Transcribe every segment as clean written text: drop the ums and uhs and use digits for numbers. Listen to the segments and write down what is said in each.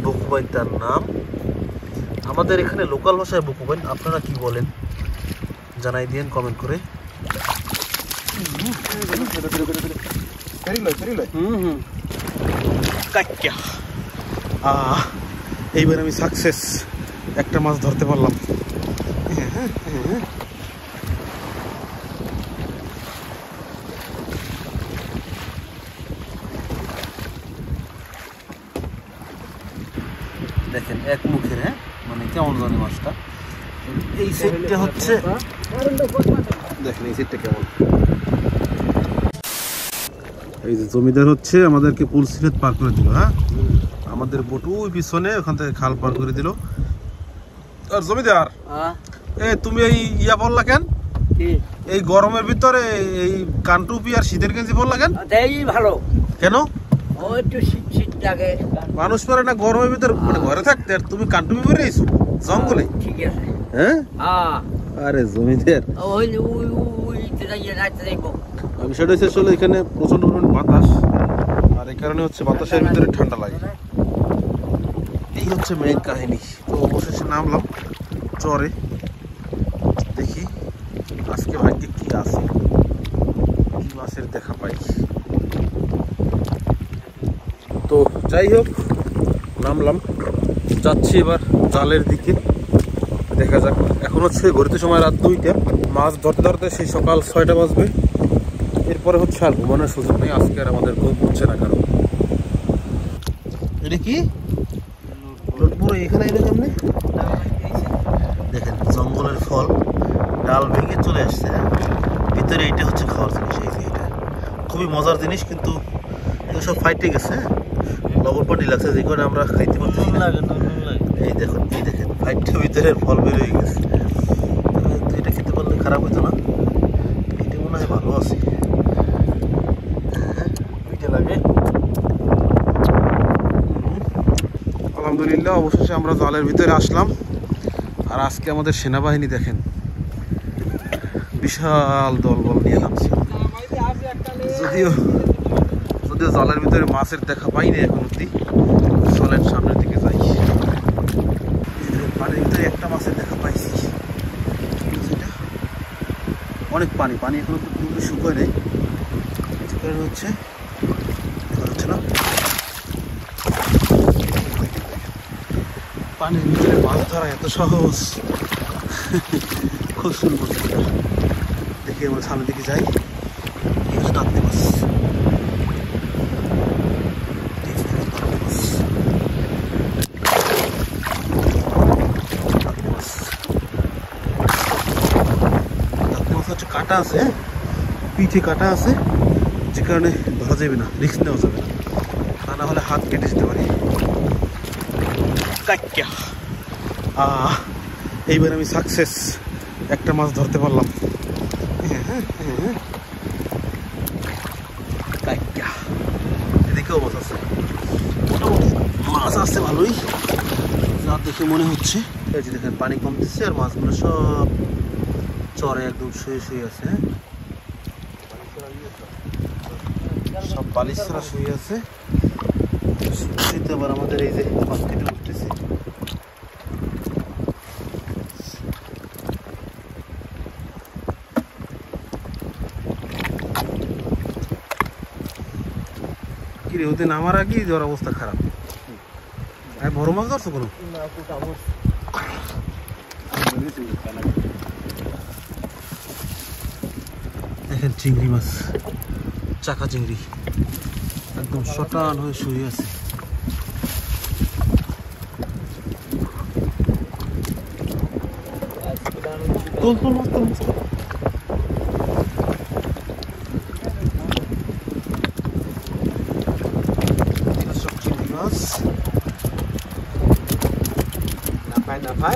বকুবাইন তার নাম। আমাদের এখানে লোকাল ভাষায় বকুবাইন, আপনারা কি বলেন জানাই দিন কমেন্ট করে। এইবার আমি সাকসেস, একটা মাছ ধরতে পারলাম। দেখেন এক মুখের, হ্যাঁ মানে কেমন জানে মাছটা। এই সেটটা হচ্ছে, দেখেন এই সেটটা কেমন। এই যে জমিদার হচ্ছে আমাদেরকে পুল সিলেট পার করে দিল। হ্যাঁ, আমাদের বোট ওই পিছনে, ওখান থেকে খাল পার করে দিল। আর জমিদার, তুমি এই ইয়া বললা কেন এই গরমের ভিতরে এই কানটুপি আর শীতের গেঞ্জি বললা কেন? ভালো কেন? লাগে মানুষ পারে না গরমের ভিতরে ঘরে থাকতে, আর তুমি কানটুপি পরে আইছো জঙ্গলে? ঠিক আছে। হ্যাঁ, আরে জমিদার বিষয়টা হচ্ছে আসলে এখানে প্রচন্ড পরিমাণ বাতাস, আর এই কারণে হচ্ছে বাতাসের ভিতরে ঠান্ডা লাগে। এই হচ্ছে মেইন কাহিনী। তো অবশেষে নামলাম চরে, দেখি আজকে ভাগ্যে কি আছে, কি মাছের দেখা পাই। তো যাই হোক, নামলাম, যাচ্ছি এবার জালের দিকে, দেখা যাক। এখন হচ্ছে ঘড়িতে সময় রাত 2টা, মাছ ধরতে ধরতে সেই সকাল 6টা বাজবে। এরপরে হচ্ছে আর ঘুমানোর সুযোগ নেই, আজকে আর আমাদের ঘুম হচ্ছে না। কারণ এটা কি লোটপুর এখানে এলো কেমনে? দেখেন জঙ্গলের ফল, ডাল ভেঙে চলে আসছে ভিতরে। এইটা হচ্ছে খাওয়ার জিনিস, এই যে এটা খুবই মজার জিনিস, কিন্তু এগুলো সব ফাইটে গেছে। লবণ পানি লাগছে যে কারণে আমরা খাইতে পারতেছি না। এই দেখুন, এই দেখেন ফাইটটা ভিতরের ফল বের হয়ে গেছে। তো এটা খেতে পারলে খারাপ হইতো না, এটা মনে হয় ভালো আছে। লাগে আলহামদুলিল্লাহ, অবশেষে আমরা জালের ভিতরে আসলাম। আর আজকে আমাদের সেনাবাহিনী দেখেন বিশাল দলবল নিয়ে নামছে। যদিও জালের ভিতরে মাছের দেখা পাইনি এখন অব্দি। চলেন সামনের দিকে যাই। পানির ভিতরে একটা মাছের দেখা পাইছি, অনেক পানি পানি এখন তো পুরোপুরি শুকিয়ে নেই, হচ্ছে না। পানির ভিতরে মাছ ধরা এত সহজ, খুব সুন্দর। দেখি আমরা সামনের দিকে যাই। ডাকতে মাছ, হচ্ছে কাটা আছে, পিঠে কাটা আছে, যে কারণে ধরা যাবে না, রিস্ক নেওয়া যাবে না, তা না হলে হাত কেটে যেতে পারে। এইবার আমি সাকসেস, একটা মাছ ধরতে পারলাম। এদিকেও মাছ আছে, মাছ আসছে ভালোই, যা দেখে মনে হচ্ছে। এই যে দেখেন পানি কমতেছে আর মাছগুলো সব চরে একদম শুয়ে শুয়ে আছে। সব বালিশ ছাড়া শুয়ে আছে। আবার আমাদের এই যে মাছ কেটে উঠতেছে। কিরে ওতে নামার আগে ওর অবস্থা খারাপ। বড় মাছ ধরছো কোনো? দেখেন চিংড়ি মাছ, চাকা চিংড়ি একদম শটান হয়ে শুয়ে আছে। সব চিংড়ি মাছ না পায়,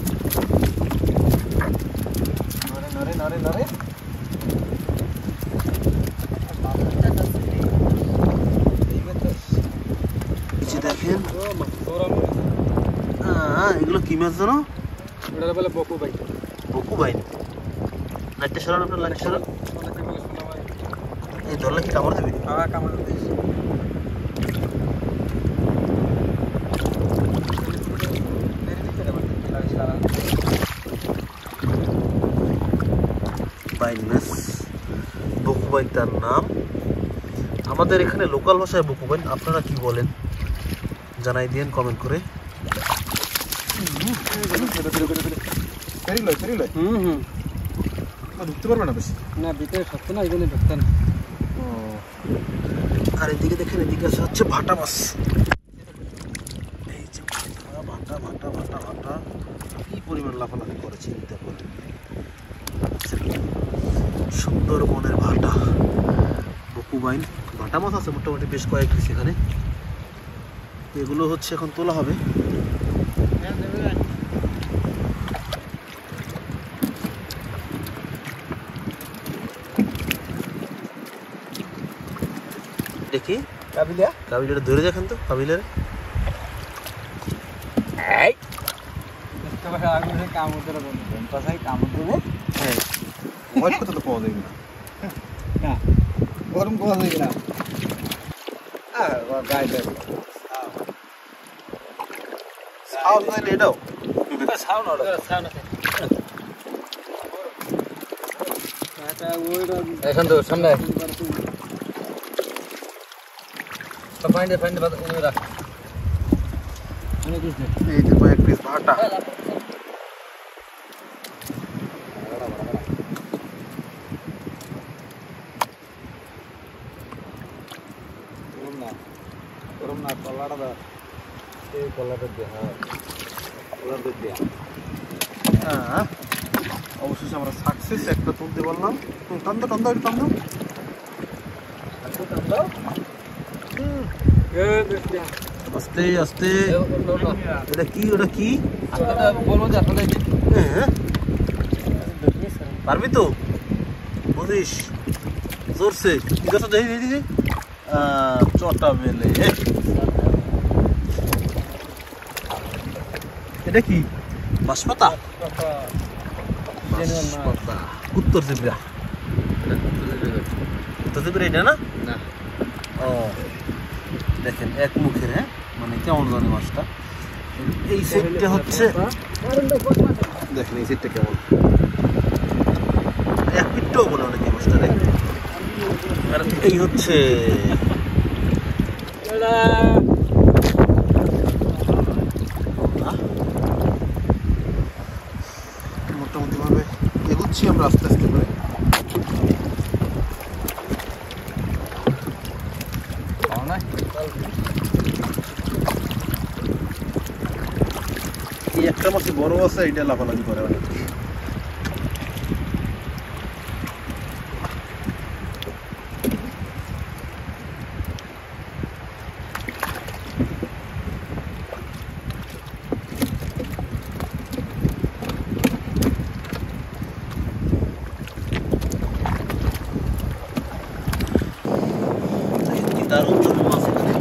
নরে নরে নরে নরে। দেখেন এগুলো কি মাছ জানো? বকুবাইন। বকুবাইন লাইটটা সরান, আপনার লাইট সরান। এই ধরলে কি কামড় দেবে? কামড় দেবে। বাইন মাছ, বকু বাইন তার নাম। আমাদের এখানে লোকাল ভাষায় বকু বাইন, আপনারা কি বলেন জানাই দিন কমেন্ট করে। ঢুকতে পারবে না বেশি, না ভিতরে সত্য না, এখানে ঢুকতে না। আর এদিকে দেখেন, এদিকে আছে হচ্ছে ভাটা মাছ। এই যে ভাটা ভাটা ভাটা ভাটা, কি পরিমাণ লাফালাফি করে চিন্তা করে। সুন্দরবনের ভাটা, বকু বাইন, ভাটা মাছ আছে মোটামুটি বেশ কয়েক পিস এখানে। এগুলো হচ্ছে এখন তোলা হবে। দেখি কাবিলটা ধরে দেখেন তো, কাবিলের ভয় করতে তো পাওয়া যায় না, গরম পাওয়া যায় না। এটাও এখন তো সামনে ফাইন্ডে ফাইন্ডে রাখ। এই যে কয়েক পিস ভাটা। হ্যাঁ, অবশেষে আমরা সাকসেস একটা তুলতে পারলাম। টান্দো টান্দো একটু টান্দো। আস্তে আস্তে। এটা কি, ওটা কি? বলবো যে আসলে হ্যাঁ, পারবি তো? বুঝিস জোরসে ঠিক আছে। দেখি দেখি চটা বেলে। এটা কি? বাঁশপাতা? বাঁশপাতা, উত্তর ত্রিপুরা। উত্তর ত্রিপুরা এটা না? না ও দেখেন এক মুখের, হ্যাঁ মানে কেমন জানে মাছটা। এই সেটটা হচ্ছে, দেখেন এই সেটটা কেমন, এক পিঠটাও বলে অনেকে মাছটা। দেখেন আর এই হচ্ছে মোটামুটি ভাবে এগোচ্ছি আমরা আস্তে আস্তে করে। এই একটা মাছ বড় আছে, এটা লাফালাফি করে অনেক। দারুণ দারুণ মাছ এখানে।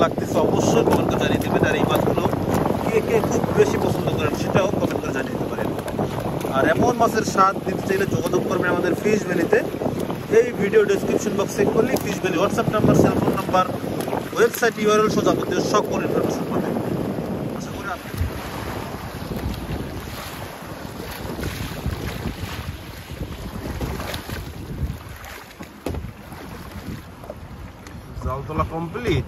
লাগতেছে অবশ্যই কমেন্ট করে জানিয়ে দেবেন। আর এই মাছগুলো কে কে খুব বেশি পছন্দ করেন সেটাও কমেন্ট করে জানিয়ে দিতে পারেন। আর এমন মাছের স্বাদ দিতে চাইলে যোগাযোগ করবেন আমাদের ফিশ ভ্যালিতে। এই ভিডিও ডেসক্রিপশন বক্সে করলে Fish Valley WhatsApp number, cellphone number, website URL সহ যাবতীয় সকল ইনফরমেশন পাবেন। আশা করি জাল তোলা কমপ্লিট।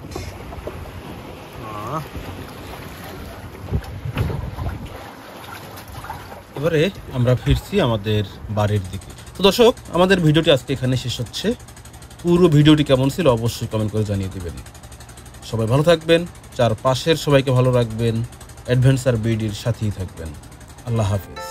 এবারে আমরা ফিরছি আমাদের বাড়ির দিকে। তো দর্শক, আমাদের ভিডিওটি আজকে এখানে শেষ হচ্ছে। পুরো ভিডিওটি কেমন ছিল অবশ্যই কমেন্ট করে জানিয়ে দেবেন। সবাই ভালো থাকবেন, চারপাশের সবাইকে ভালো রাখবেন, অ্যাডভেঞ্চার বিডির সাথেই থাকবেন। আল্লাহ হাফেজ।